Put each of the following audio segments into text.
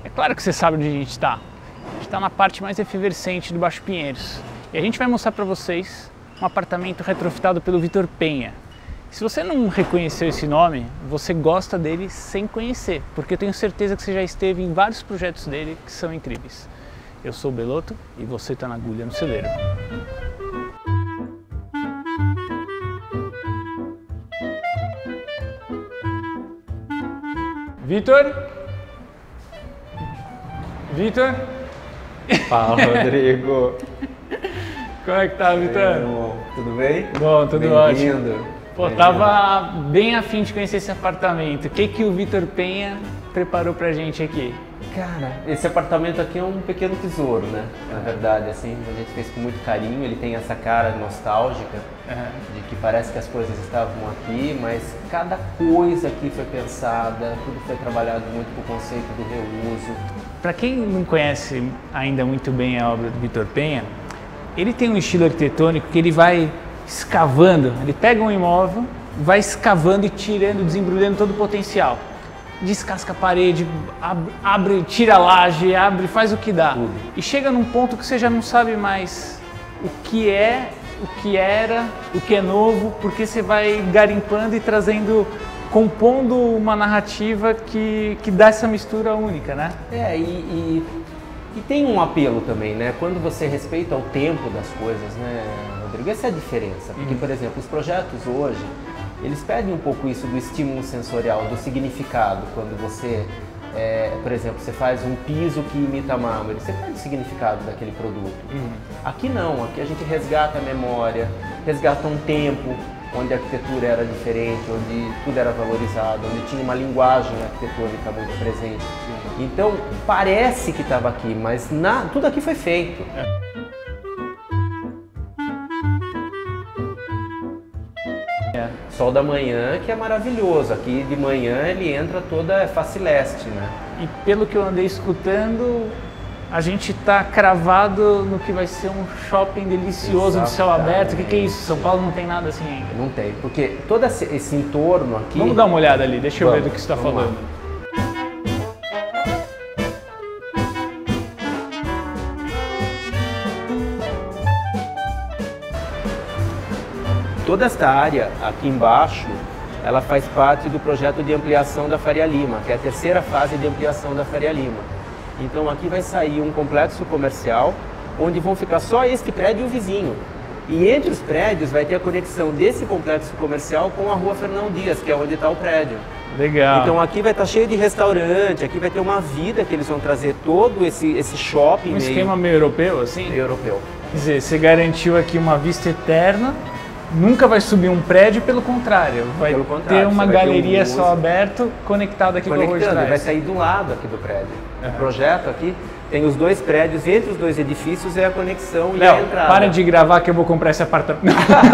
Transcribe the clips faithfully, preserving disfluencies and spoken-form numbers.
É claro que você sabe onde a gente está. A gente está na parte mais efervescente do Baixo Pinheiros. E a gente vai mostrar para vocês um apartamento retrofitado pelo Vitor Penha. Se você não reconheceu esse nome, você gosta dele sem conhecer, porque eu tenho certeza que você já esteve em vários projetos dele que são incríveis. Eu sou o Beloto e você está na agulha no celeiro. Vitor? Vitor? Fala, Rodrigo. Como é que tá, Vitor? Tudo bem? Bom, tudo ótimo. Bem-vindo. Pô, Bem-vindo. tava bem afim de conhecer esse apartamento. O que que o Vitor Penha preparou pra gente aqui? Cara, esse apartamento aqui é um pequeno tesouro, né? Na verdade, assim, a gente fez com muito carinho. Ele tem essa cara nostálgica, Uhum. de que parece que as coisas estavam aqui, mas cada coisa aqui foi pensada, tudo foi trabalhado muito com o conceito do reuso. Para quem não conhece ainda muito bem a obra do Vitor Penha, ele tem um estilo arquitetônico que ele vai escavando, ele pega um imóvel, vai escavando e tirando, desembrulhando todo o potencial. Descasca a parede, abre, abre, tira a laje, abre, faz o que dá. Tudo. E chega num ponto que você já não sabe mais o que é, o que era, o que é novo, porque você vai garimpando e trazendo, compondo uma narrativa que, que dá essa mistura única, né? É, e, e, e tem um apelo também, né? Quando você respeita o tempo das coisas, né, Rodrigo? Essa é a diferença. Porque, Uhum. por exemplo, os projetos hoje, eles pedem um pouco isso do estímulo sensorial, do significado. Quando você, é, por exemplo, você faz um piso que imita mármore, você pede o significado daquele produto. Uhum. Aqui não, aqui a gente resgata a memória, resgata um tempo onde a arquitetura era diferente, onde tudo era valorizado, onde tinha uma linguagem arquitetônica muito presente. Então, parece que estava aqui, mas na, tudo aqui foi feito. É. Sol da manhã, que é maravilhoso. Aqui de manhã ele entra toda é facileste, né? E pelo que eu andei escutando, a gente está cravado no que vai ser um shopping delicioso de céu aberto. O que, que é isso? São Paulo não tem nada assim ainda. Não tem, porque todo esse, esse entorno aqui... Vamos dar uma olhada ali, deixa eu Vamos, ver do que você está vamos lá. falando. Toda esta área aqui embaixo, ela faz parte do projeto de ampliação da Faria Lima, que é a terceira fase de ampliação da Faria Lima. Então aqui vai sair um complexo comercial, onde vão ficar só este prédio e o vizinho. E entre os prédios vai ter a conexão desse complexo comercial com a rua Fernão Dias, que é onde está o prédio. Legal. Então aqui vai estar cheio de restaurante, aqui vai ter uma vida que eles vão trazer todo esse, esse shopping Um meio esquema meio europeu, assim? europeu. Quer dizer, você garantiu aqui uma vista eterna, nunca vai subir um prédio, pelo contrário, vai Pelo contrário, ter uma você vai ter galeria um só museu. aberto conectada aqui com a rua de Conectando, trás. vai sair do lado aqui do prédio. Uhum. O projeto aqui tem os dois prédios, entre os dois edifícios é a conexão e Léo, a entrada. para de gravar que eu vou comprar esse apartamento.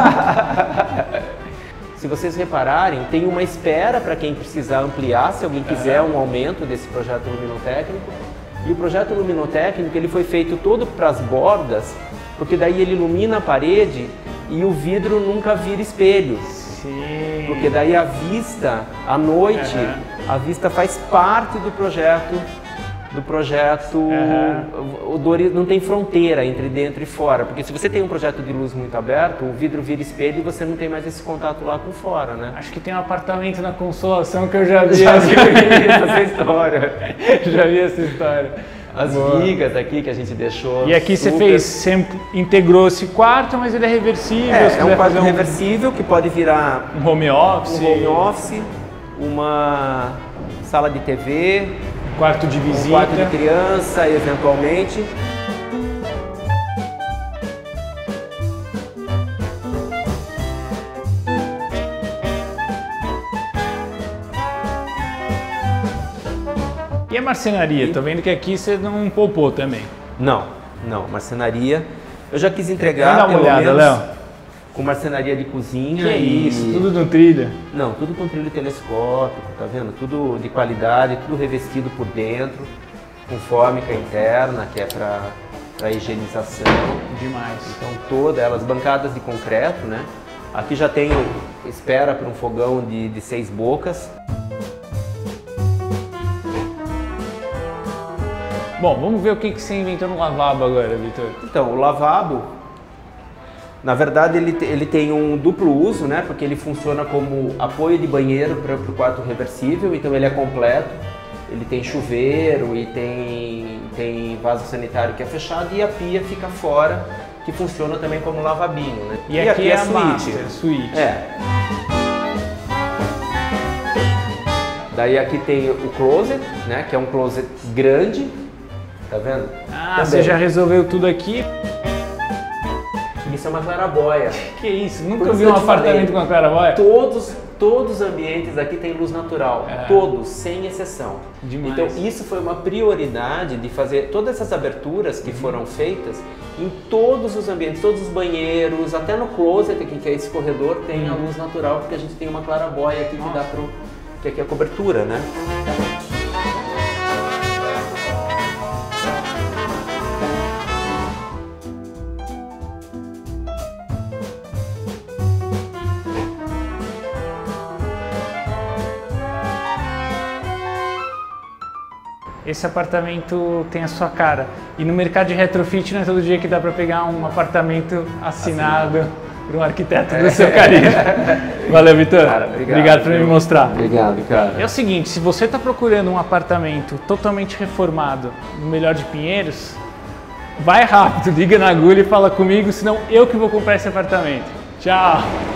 Se vocês repararem, tem uma espera para quem precisar ampliar, se alguém quiser um aumento desse projeto luminotécnico. E o projeto luminotécnico ele foi feito todo para as bordas, porque daí ele ilumina a parede e o vidro nunca vira espelho. Sim. Porque daí a vista, à noite, Uhum. a vista faz parte do projeto, do projeto, Uhum. o Dori não tem fronteira entre dentro e fora, porque se você tem um projeto de luz muito aberto, o vidro vira espelho e você não tem mais esse contato lá com fora, né? Acho que tem um apartamento na Consolação que eu já vi. Já vi essa história. Já vi essa história. As Boa. vigas aqui que a gente deixou. E aqui você super- fez, você integrou esse quarto, mas ele é reversível. É, se é um quiser quarto fazer reversível que pode virar um home office, um home office, uma sala de T V, um quarto de um visita. quarto de criança, eventualmente. E a marcenaria? Tô vendo que aqui você não poupou também. Não, não, marcenaria. Eu já quis Vamos entregar, dar uma pelo olhada, menos, Léo. com marcenaria de cozinha. Que e... isso, tudo no trilho. Não, tudo com trilho telescópico, tá vendo? Tudo de qualidade, tudo revestido por dentro, com fórmica interna, que é para para higienização. Demais. Então todas elas bancadas de concreto, né? Aqui já tenho espera para um fogão de, de seis bocas. Bom, vamos ver o que, que você inventou no lavabo agora, Vitor. Então, o lavabo, na verdade, ele, ele tem um duplo uso, né? Porque ele funciona como apoio de banheiro para o quarto reversível, então ele é completo. Ele tem chuveiro e tem, tem vaso sanitário que é fechado e a pia fica fora, que funciona também como lavabinho, né? E, e aqui, aqui é a suíte. suíte. É. Daí aqui tem o closet, né? Que é um closet grande, tá vendo? Ah, também. Você já resolveu tudo aqui? Isso é uma claraboia. Que isso? Nunca vi um apartamento com uma claraboia? Todos, todos os ambientes aqui têm luz natural, é. Todos, sem exceção. Demais. Então isso foi uma prioridade de fazer todas essas aberturas que foram feitas em todos os ambientes, todos os banheiros, até no closet aqui, que é esse corredor, tem a luz natural, porque a gente tem uma claraboia aqui que dá pro, que aqui é a cobertura, né? Esse apartamento tem a sua cara. E no mercado de retrofit não é todo dia que dá para pegar um apartamento assinado, assinado. por um arquiteto do seu carinho. Valeu, Vitor. Obrigado, obrigado por me mostrar. Obrigado, cara. É o seguinte, se você está procurando um apartamento totalmente reformado no melhor de Pinheiros, vai rápido, liga na agulha e fala comigo, senão eu que vou comprar esse apartamento. Tchau!